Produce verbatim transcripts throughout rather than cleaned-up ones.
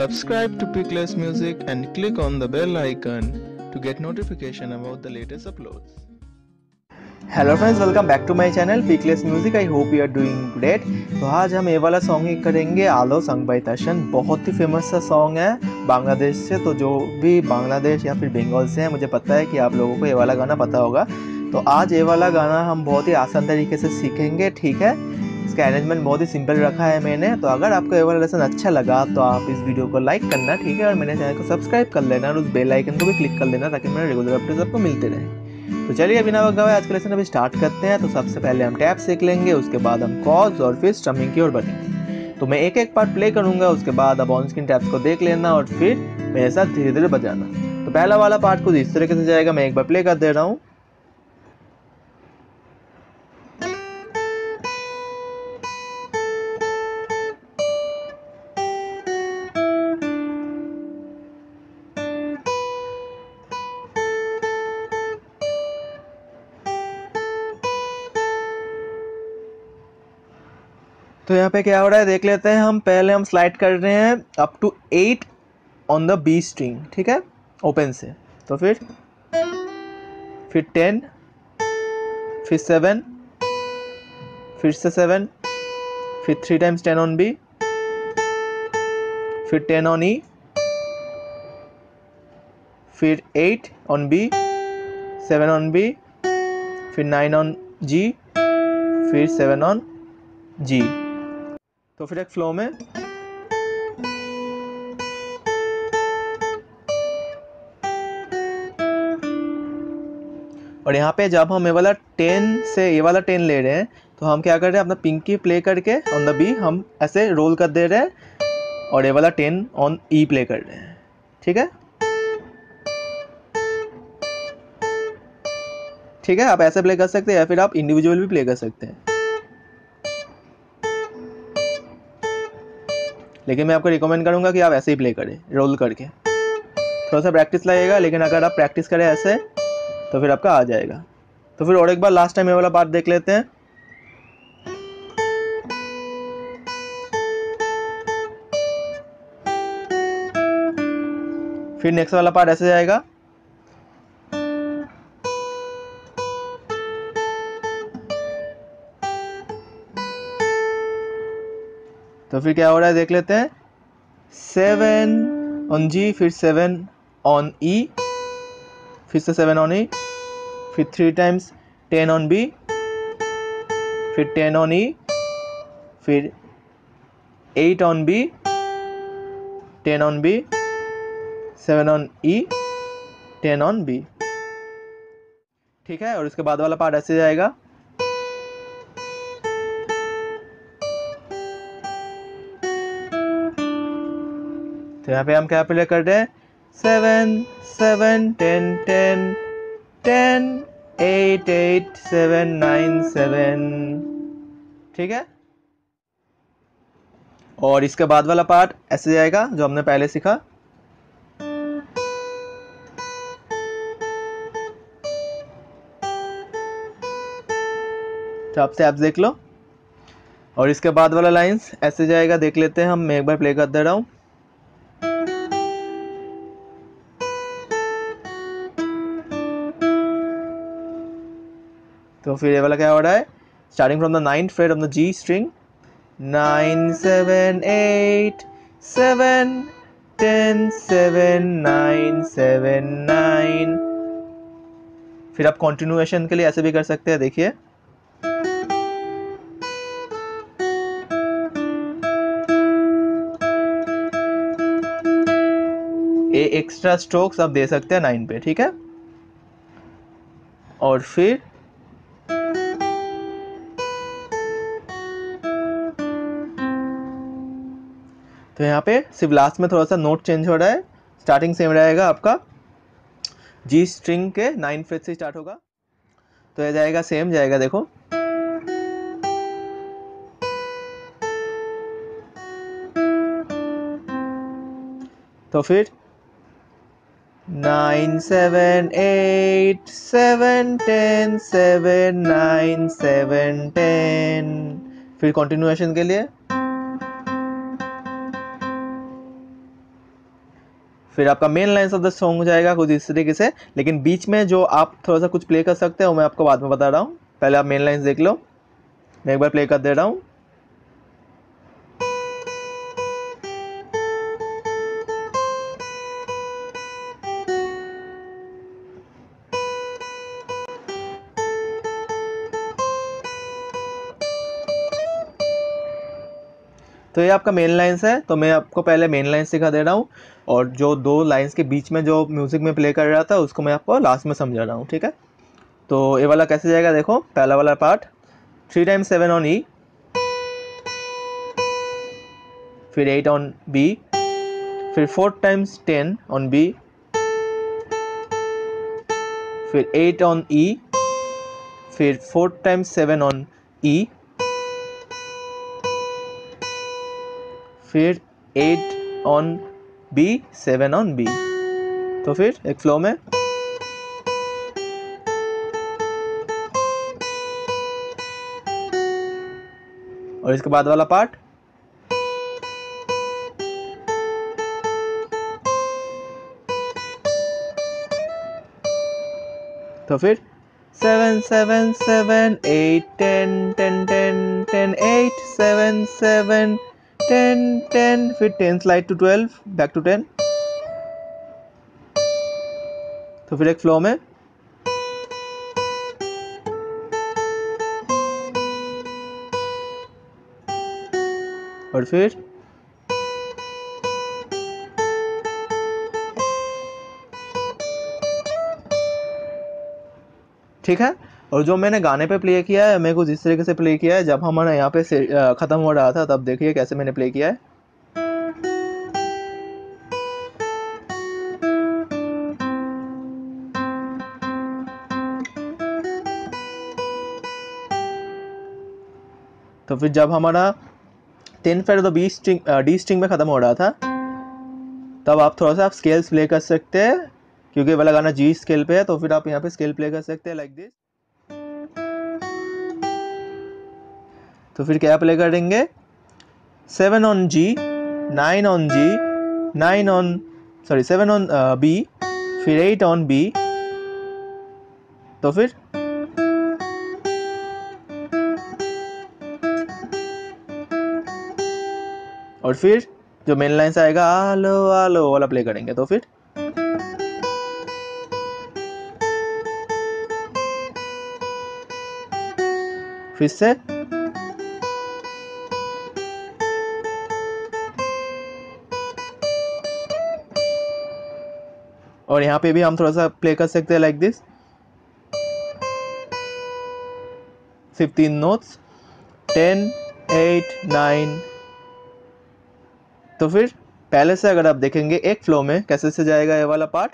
Subscribe to Pickless Music and click on the bell icon to get notification about the latest uploads. Hello friends, welcome back to my channel pickles music. I hope you are doing great. तो आज हम ये वाला song ही करेंगे, आलो song by तहसन। बहुत ही famous सा song है बांग्लादेश से। तो जो भी बांग्लादेश या फिर बंगाल से हैं, मुझे पता है कि आप लोगों को ये वाला गाना पता होगा। तो आज ये वाला गाना हम बहुत ही आसान तरीके से सीखेंगे, ठीक है। इसका अरेंजमेंट बहुत ही सिंपल रखा है मैंने। तो अगर आपको ये वाला लेसन अच्छा लगा तो आप इस वीडियो को लाइक करना, ठीक है, और मेरे चैनल को सब्सक्राइब कर लेना और उस बेल आइकन को भी क्लिक कर लेना ताकि मेरे रेगुलर अपडेट्स आपको मिलते रहें। तो चलिए बिना वक्त गवाए आज का लेसन अभी स्टार्ट करते हैं। तो सबसे पहले हम टैप सीख लेंगे, उसके बाद हम कॉर्ड्स और फिर स्ट्रमिंग की ओर बढ़ेंगे। तो मैं एक एक पार्ट प्ले करूंगा, उसके बाद आप ऑन स्क्रीन टैप्स को देख लेना और फिर मेरे साथ धीरे धीरे बजाना। तो पहला वाला पार्ट कुछ इस तरीके से जाएगा, मैं एक बार प्ले कर दे रहा हूँ। तो यहाँ पे क्या हो रहा है देख लेते हैं हम। पहले हम स्लाइड कर रहे हैं up to eight on the B string, ठीक है, ओपन से। तो फिर फिर टेन, फिर सेवन, फिर से सेवन, फिर three times ten on B, फिर टेन ऑन ई, फिर eight on B, seven on B, फिर नाइन ऑन जी, फिर सेवन ऑन जी। तो फिर एक फ्लो में और यहाँ पे जब हम ये वाला टेन से ये वाला टेन ले रहे हैं तो हम क्या कर रहे हैं, अपना पिंकी प्ले करके ऑन द बी हम ऐसे रोल कर दे रहे हैं और ये वाला टेन ऑन ई प्ले कर रहे हैं, ठीक है। ठीक है, आप ऐसे प्ले कर सकते हैं या फिर आप इंडिविजुअल भी प्ले कर सकते हैं, लेकिन मैं आपको रिकमेंड करूंगा कि आप ऐसे ही प्ले करें रोल करके। थोड़ा सा प्रैक्टिस लगेगा, लेकिन अगर आप प्रैक्टिस करें ऐसे तो फिर आपका आ जाएगा। तो फिर और एक बार लास्ट टाइम ये वाला पार्ट देख लेते हैं। फिर नेक्स्ट वाला पार्ट ऐसे जाएगा। तो फिर क्या हो रहा है देख लेते हैं। सेवन ऑन जी, फिर सेवन ऑन ई, फिर से सेवन ऑन ई, फिर three times ten on B, फिर टेन ऑन ई, फिर eight on B, ten on B, seven on E, ten on B, ठीक है। और इसके बाद वाला पार्ट ऐसे जाएगा। तो यहाँ पे हम क्या प्ले कर रहे हैं, seven seven ten ten ten eight eight seven nine seven, ठीक है। और इसके बाद वाला पार्ट ऐसे जाएगा जो हमने पहले सीखा। तो आप से आप देख लो। और इसके बाद वाला लाइंस ऐसे जाएगा, देख लेते हैं हम। मैं एक बार प्ले कर दे रहा हूँ। तो फिर ये वाला क्या हो रहा है, starting from the ninth fret of the G string, nine seven eight seven ten seven nine seven nine. फिर आप कंटिन्यूएशन के लिए ऐसे भी कर सकते हैं, देखिए। ये एक्स्ट्रा स्ट्रोक्स आप दे सकते हैं नाइन पे, ठीक है। और फिर तो यहाँ पे सिर्फ लास्ट में थोड़ा सा नोट चेंज हो रहा है। स्टार्टिंग सेम रहेगा आपका, जी स्ट्रिंग के नाइन फ्रेट से स्टार्ट होगा। तो ये जाएगा सेम जाएगा, देखो। तो फिर nine seven eight seven ten seven nine seven ten, फिर कंटिन्यूएशन के लिए फिर आपका main lines of the song हो जाएगा कुछ इस तरीके से, लेकिन बीच में जो आप थोड़ा सा कुछ प्ले कर सकते हो मैं आपको बाद में बता रहा हूँ। पहले आप मेन लाइन्स देख लो, मैं एक बार प्ले कर दे रहा हूँ। तो ये आपका मेन लाइन्स है, तो मैं आपको पहले मेन लाइन्स सिखा दे रहा हूँ, और जो दो लाइन्स के बीच में जो म्यूजिक में प्ले कर रहा था उसको मैं आपको लास्ट में समझा रहा हूँ, ठीक है। तो ये वाला कैसे जाएगा, देखो पहला वाला part, three times seven on E, फिर एट ऑन बी, फिर four times ten on B, फिर एट ऑन ई, फिर four times seven on E, फिर eight on B, seven on B. तो फिर एक फ्लो में, और इसके बाद वाला पार्ट, तो फिर seven seven seven eight ten ten ten ten eight seven seven ten ten, फिर ten slide to twelve, back to ten. तो फिर एक फ्लो में, और फिर ठीक है। और जो मैंने गाने पे प्ले किया है मैं कुछ इस तरीके से प्ले किया है, जब हमारा यहाँ पे ख़त्म हो रहा था तब देखिए कैसे मैंने प्ले किया है। तो फिर जब हमारा टेन फेयर तो बी स्ट्रिंग डी स्ट्रिंग में ख़त्म हो रहा था, तब आप थोड़ा सा आप स्केल्स प्ले कर सकते हैं, क्योंकि वाला गाना जी स्केल पे है, तो फिर आप यहाँ पे स्केल प्ले कर सकते हैं लाइक दिस। तो फिर क्या प्ले करेंगे, seven on G, nine on G, nine on sorry seven on B, फिर एट ऑन बी, तो फिर और फिर जो मेन लाइन से आएगा आलो आलो वाला प्ले करेंगे। तो फिर फिर से और यहाँ पे भी हम थोड़ा सा प्ले कर सकते हैं like this, fifteen notes, ten eight nine. तो फिर पहले से अगर आप देखेंगे एक फ्लो में कैसे से जाएगा ये वाला पार्ट,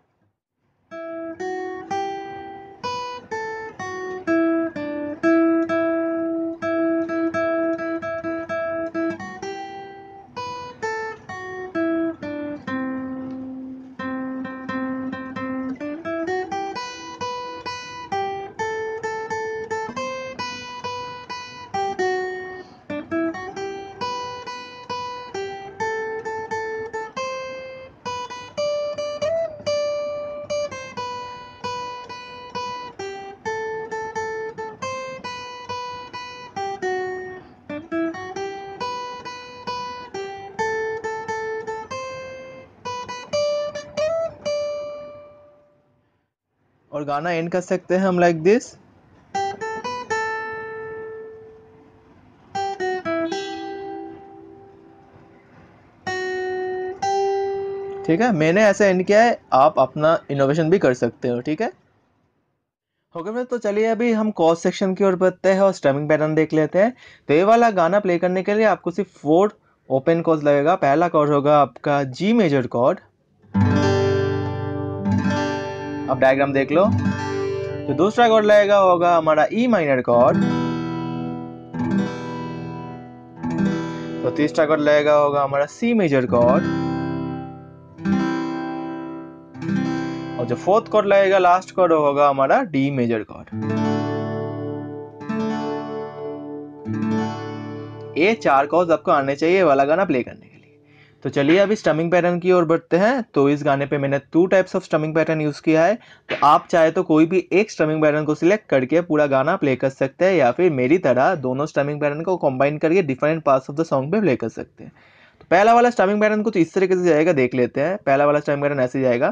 और गाना एंड कर सकते हैं हम लाइक दिस। ठीक है, मैंने ऐसे एंड किया है, आप अपना इनोवेशन भी कर सकते हो। ठीक है, ओके फ्रेंड्स, तो चलिए अभी हम कॉर्ड सेक्शन की ओर बढ़ते हैं और स्ट्रमिंग पैटर्न देख लेते हैं। तो ये वाला गाना प्ले करने के लिए आपको सिर्फ फोर ओपन कॉर्ड्स लगेगा। पहला कॉर्ड होगा आपका जी मेजर कॉर्ड, अब डायग्राम देख लो। तो दूसरा कॉर्ड लगेगा होगा हमारा ई माइनर कॉर्ड, तो तीसरा कॉर्ड लगेगा होगा हमारा सी मेजर कॉर्ड, और जो फोर्थ कॉर्ड लगेगा लास्ट कॉर्ड होगा हमारा डी मेजर कॉर्ड। ये चार कॉर्ड्स आपको आने चाहिए वाला गाना प्ले करने के लिए। तो चलिए अभी स्ट्रमिंग पैटर्न की ओर बढ़ते हैं। तो इस गाने पे मैंने two types of strumming pattern use किया है। तो आप चाहे तो कोई भी एक स्ट्रमिंग पैटर्न को सिलेक्ट करके पूरा गाना प्ले कर सकते हैं, या फिर मेरी तरह दोनों स्ट्रमिंग पैटर्न को कंबाइन करके different parts of the song पे प्ले कर सकते हैं। तो पहला वाला स्ट्रमिंग पैटर्न कुछ इस तरीके से जाएगा, देख लेते हैं। पहला वाला स्ट्रमिंग पैटर्न ऐसे जाएगा।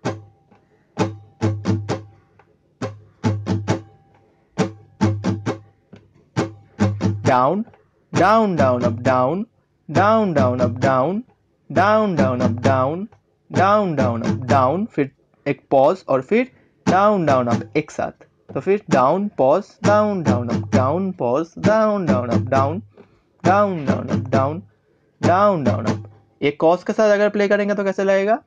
Down down down up down, down down up down, down down up down, down down up down, फिर एक पॉज और फिर डाउन डाउन अप एक साथ। तो फिर down pause, down down up down pause, down down up down, down down up down, down down up. एक कॉज के साथ अगर प्ले करेंगे तो कैसे लगेगा?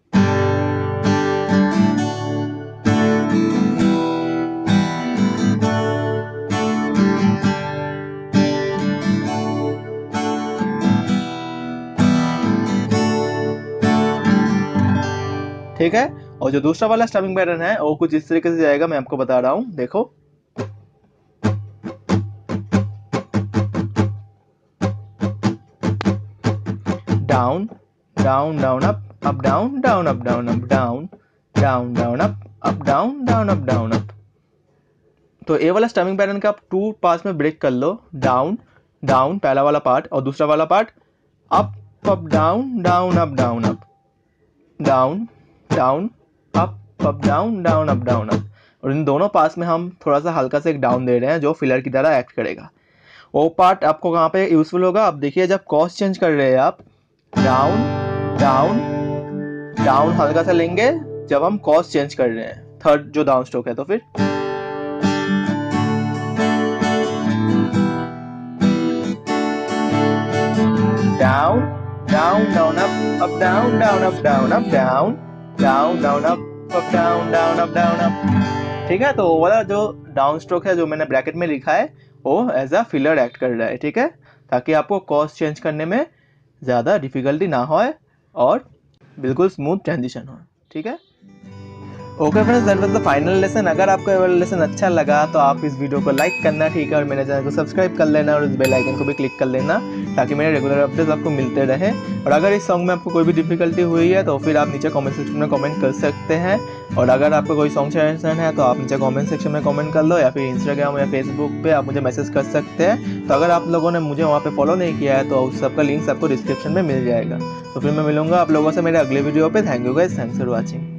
ठीक है। और जो दूसरा वाला स्ट्रमिंग पैटर्न है वो कुछ इस तरीके से जाएगा, मैं आपको बता रहा हूं, देखो। Down down down up, up down, down up down up down, down down up, up down, down up down up. तो ये वाला स्ट्रमिंग पैटर्न का आप टू पार्ट्स में ब्रेक कर लो। डाउन डाउन पहला वाला पार्ट, और दूसरा वाला part up up down, down up down up, down down up up down, down up down up. और इन दोनों पार्ट्स में हम थोड़ा सा हल्का सा एक डाउन दे रहे हैं जो फिलर की तरह एक्ट करेगा। वो पार्ट आपको कहाँ पे यूजफुल होगा? आप देखिए, जब कॉर्ड्स चेंज कर रहे हैं आप, डाउन डाउन डाउन हल्का सा लेंगे जब हम कॉर्ड्स चेंज कर रहे हैं, थर्ड जो डाउन स्ट्रोक है। तो फिर down down down up, up down, down up down up, down down down up, up down, down up down up. ठीक है। तो वो वाला जो डाउन स्ट्रोक है जो मैंने ब्रैकेट में लिखा है वो एज अ फिलर एक्ट कर रहा है। ठीक है, ताकि आपको कॉर्ड्स चेंज करने में ज़्यादा डिफिकल्टी ना हो और बिल्कुल स्मूथ ट्रांजिशन हो। ठीक है। Okay friends, that was the final lesson. अगर आपको ये वाला लेसन अच्छा लगा तो आप इस वीडियो को लाइक करना, ठीक है, और मेरे चैनल को सब्सक्राइब कर लेना और उस बेल आइकन को भी क्लिक कर लेना, ताकि मेरे रेगुलर अपडेट्स आपको मिलते रहे। और अगर इस सॉन्ग में आपको कोई भी डिफिकल्टी हुई है तो फिर आप नीचे कमेंट सेक्शन में कमेंट कर सकते हैं। और अगर आपको कोई सॉन्ग सजेशन है तो आप नीचे कमेंट सेक्शन में कमेंट कर लो, या फिर इंस्टाग्राम या फेसबुक पे आप मुझे मैसेज कर सकते हैं। तो अगर आप लोगों ने मुझे वहाँ पे फॉलो नहीं किया है तो उस सबका लिंक्स आपको डिस्क्रिप्शन में मिल जाएगा। तो फिर मैं मिलूंगा आप लोगों से मेरे अगले वीडियो पे। Thank you guys, thanks for watching.